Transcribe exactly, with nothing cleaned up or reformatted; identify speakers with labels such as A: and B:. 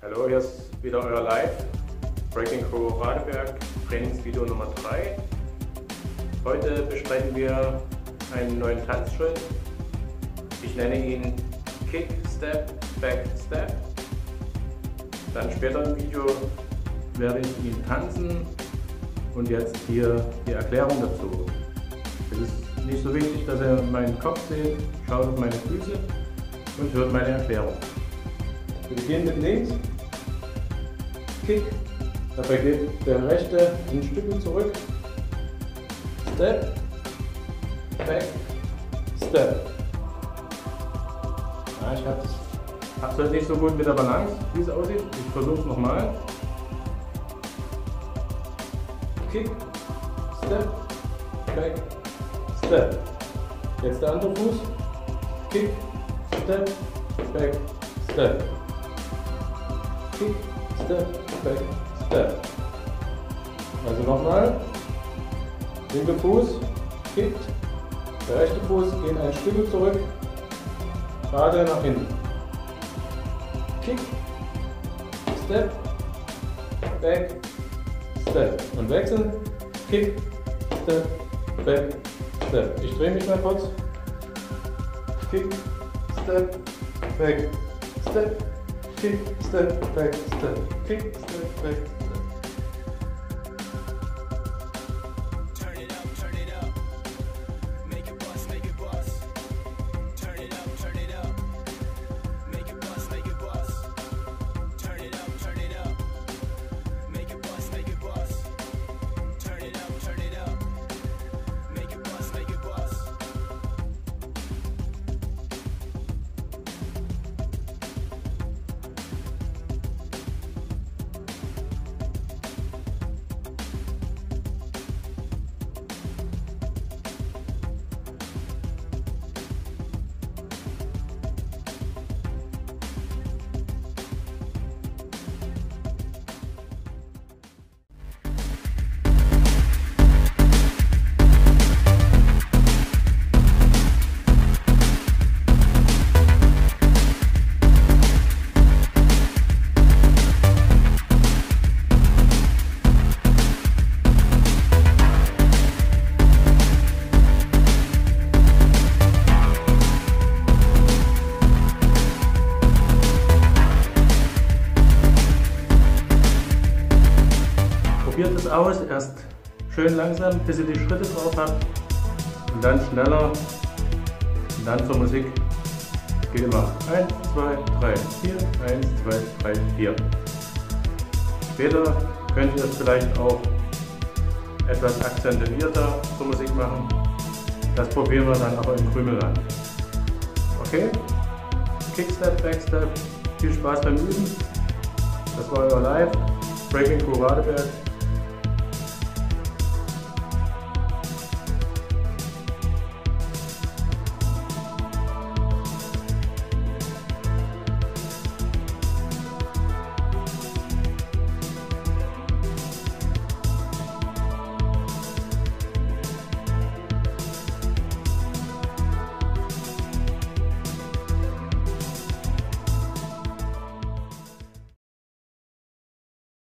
A: Hallo, hier ist wieder euer Live Breaking Crew Radeberg, Trainingsvideo Nummer drei. Heute besprechen wir einen neuen Tanzschritt. Ich nenne ihn Kick, Step, Back, Step. Dann später im Video werde ich ihn tanzen und jetzt hier die Erklärung dazu. Es ist nicht so wichtig, dass ihr meinen Kopf seht, schaut auf meine Füße und hört meine Erklärung. Wir beginnen mit links. Kick. Dabei geht der rechte ein Stück zurück. Step. Back. Step. Ja, ich habe es halt nicht so gut mit der Balance, wie es aussieht. Ich versuche es nochmal. Kick. Step. Back. Step. Jetzt der andere Fuß. Kick. Step. Back. Step. Kick. Step, back, step. Also nochmal. Linker Fuß kickt. Der rechte Fuß geht ein Stück zurück. Gerade nach hinten. Kick. Step. Back. Step. Und wechseln. Kick. Step. Back. Step. Ich drehe mich mal kurz. Kick. Step. Back. Step. Kick, step, back, step. Kick, step, back, step. Turn it up, turn it up. Make it bust, make it bust. Turn it up, turn it up. Make it bust, make it bust. Turn it up, turn it up. Make it bust, make it bust. Turn it up, turn it up. Make it bust, make it bust. Probiert es aus, erst schön langsam, bis ihr die Schritte drauf habt und dann schneller und dann zur Musik. Geht immer eins, zwei, drei, vier, eins, zwei, drei, vier. Später könnt ihr es vielleicht auch etwas akzentuierter zur Musik machen. Das probieren wir dann aber im Krümelland. Okay? Kickstep, Backstep. Viel Spaß beim Üben. Das war euer Live Breaking Crew Radeberg.